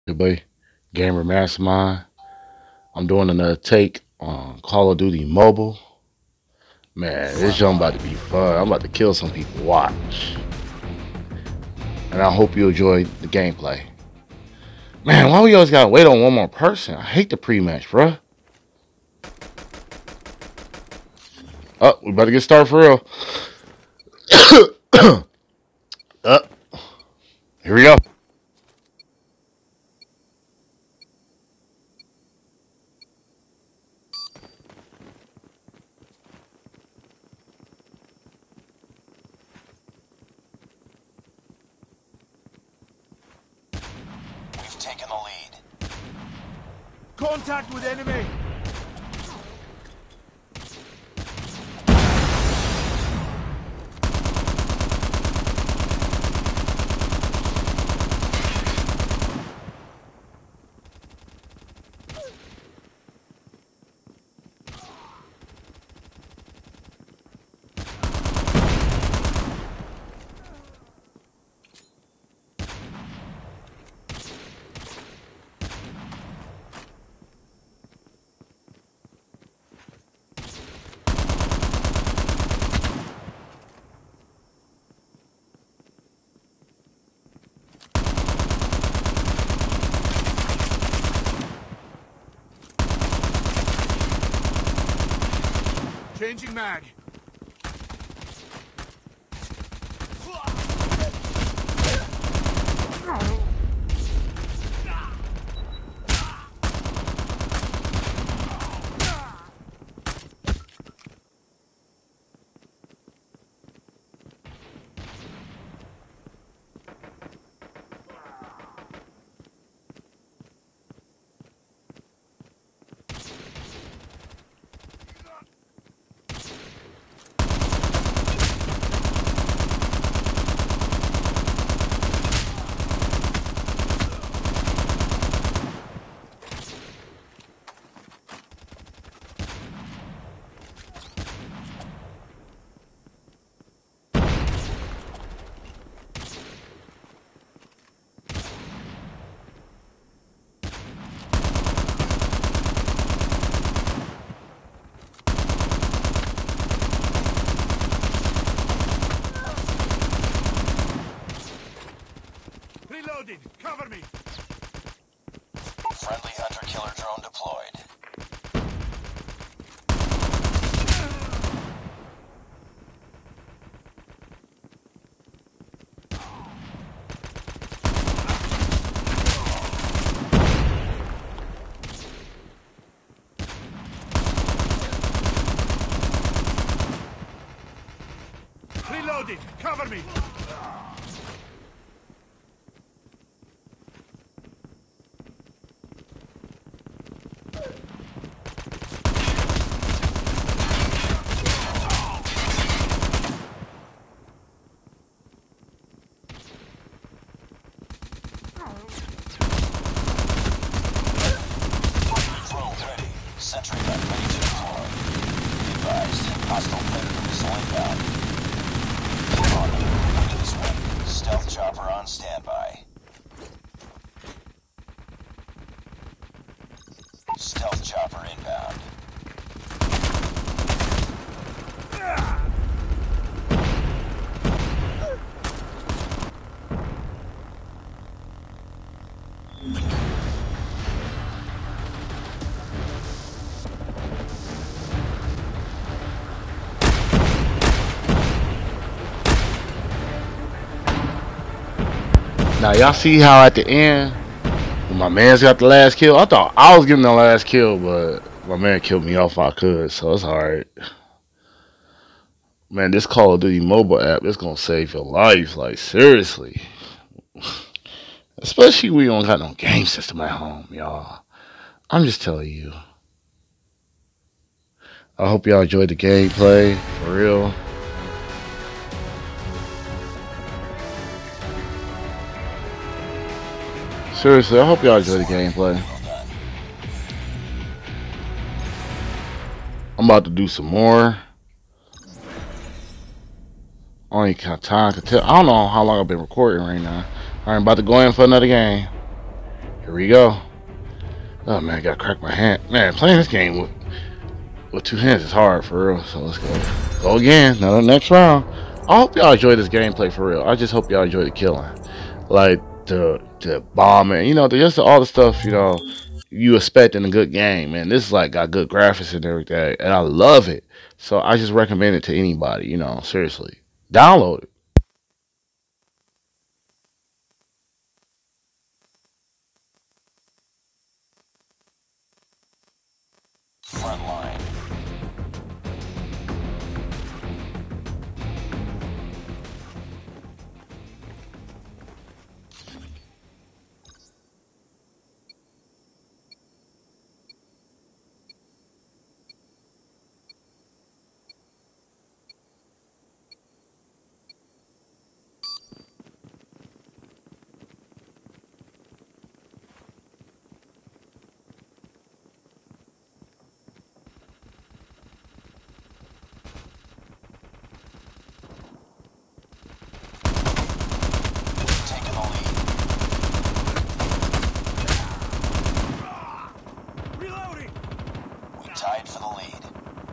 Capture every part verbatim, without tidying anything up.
Good boy, Gamer Mastermind. I'm doing another take on Call of Duty Mobile. Man, this jump about to be fun. I'm about to kill some people. Watch. And I hope you enjoy the gameplay. Man, why we always gotta wait on one more person? I hate the pre-match, bruh. Oh, we better get started for real. uh, Here we go. We've taken the lead. Contact with enemy! Changing mag. Reloading! Cover me! Friendly hunter-killer drone deployed. Reloading! Cover me! Drone ready. Sentry gun ready to deploy. Be advised, hostile predator missile inbound. Keep on moving into this one. Stealth chopper on standby. Stealth chopper inbound. Now y'all see how at the end, when my man's got the last kill, I thought I was getting the last kill, but my man killed me off I could, so it's alright. Man, this Call of Duty mobile app is gonna save your life, like seriously. Especially when you don't got no game system at home, y'all. I'm just telling you. I hope y'all enjoyed the gameplay, for real. Seriously, I hope y'all enjoy the gameplay. Well done. I'm about to do some more. Only time to tell. I don't know how long I've been recording right now. I'm about to go in for another game. Here we go. Oh man, I gotta crack my hand. Man, playing this game with with two hands is hard for real. So let's go. Go again. Another next round. I hope y'all enjoy this gameplay for real. I just hope y'all enjoy the killing. Like the the bombing, you know, just all the stuff, you know, you expect in a good game, man. This is like got good graphics and everything, and I love it. So I just recommend it to anybody, you know, seriously. Download it. Front line. Taking the lead. Reloading! We tied for the lead.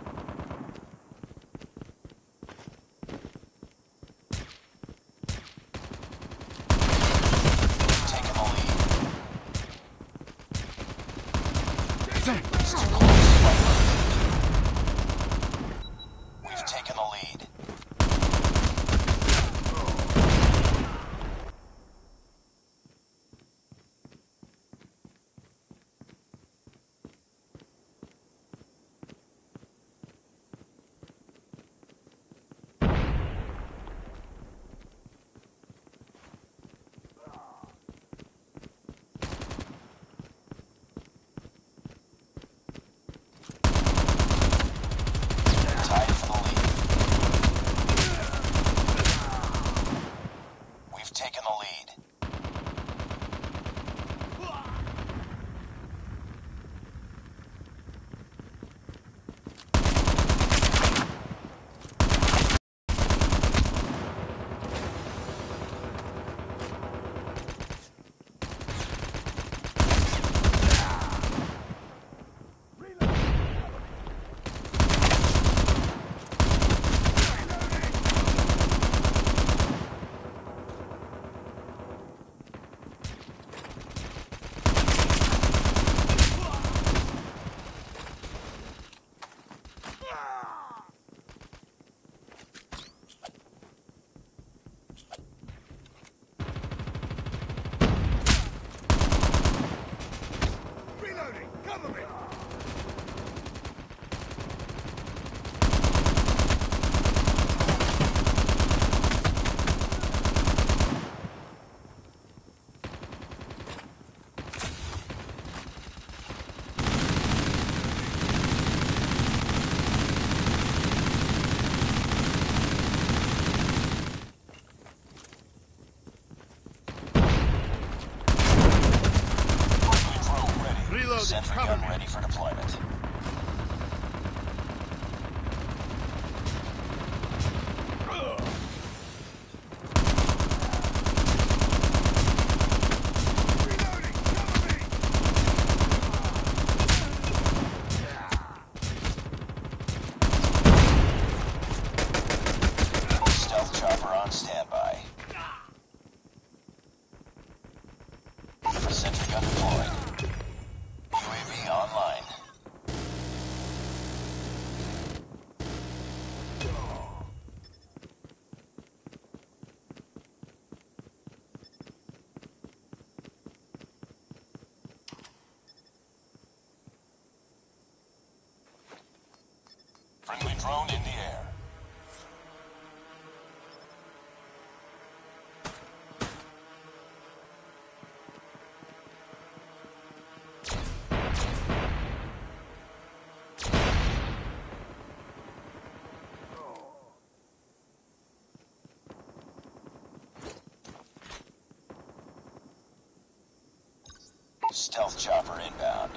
Taking the lead. It's too close. We've taken the lead. Tied for the lead. We've taken the lead. Reloading! Cover me! Drone ready. Reloading! Sentry Cover gun me! ready for deployment. Reloading! Cover me! Stealth chopper on standby. Sentry gun deployed. U A V online. Friendly drone in the air. Stealth chopper inbound.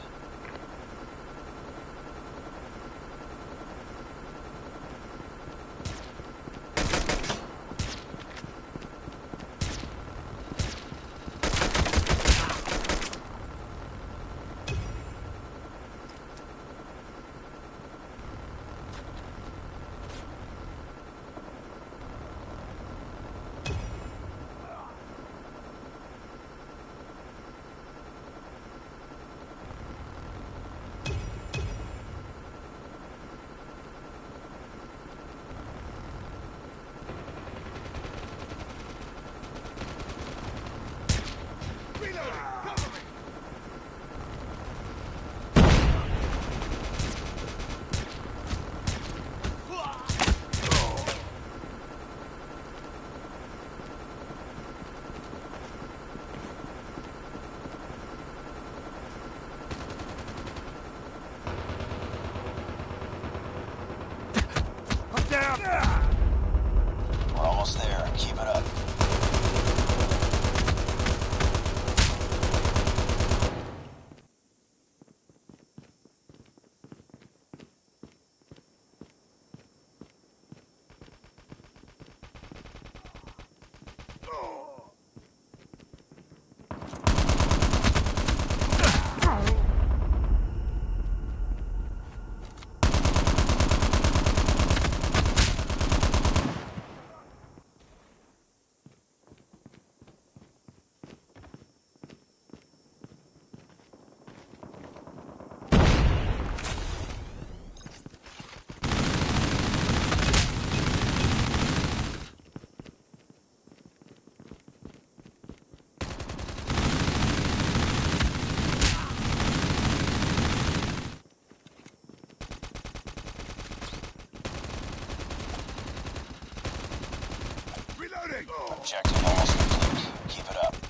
Objective almost complete. Keep it up.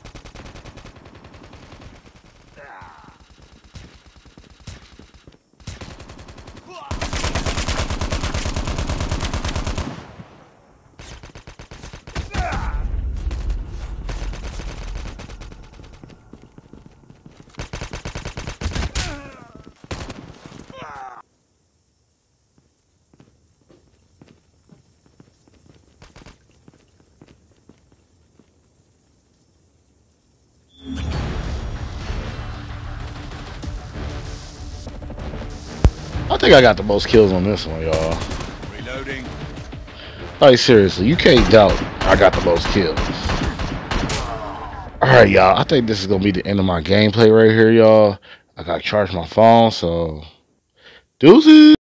I think I got the most kills on this one, y'all. Reloading. Like, seriously, you can't doubt I got the most kills. Alright, y'all. I think this is going to be the end of my gameplay right here, y'all. I got to charge my phone, so deuces.